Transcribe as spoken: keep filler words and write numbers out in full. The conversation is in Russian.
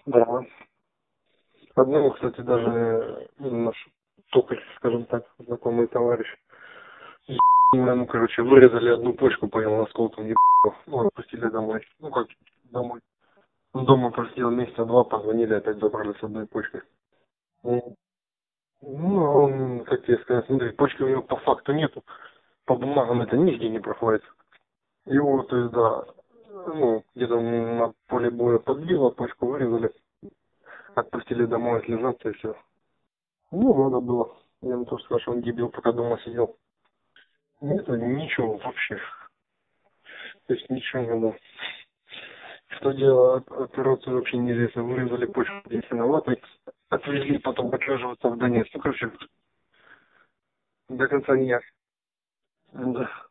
Да. Одного, кстати, даже э, наш токарь, скажем так, знакомый товарищ, ему, короче, вырезали одну почку, понял, осколком не ну, отпустили домой. Ну как, домой. Ну, дома просидел месяца два, позвонили, опять забрали с одной почкой. Ну, ну, а он, как тебе сказать, смотри, почки у него по факту нету, по бумагам это нигде не проходит. Его, то есть, да, ну, где-то на поле боя подбило, почку вырезали, отпустили домой отлежаться и все. Ну, надо было. Я ему тоже сказал, что он дебил, пока дома сидел. Нет, ничего вообще. То есть ничего не было. Что дело, операцию вообще неизвестно. Вырезали почку здесь виноватый. Отвезли потом отлеживаться в Донецк. Ну, короче, до конца не ясно. Да.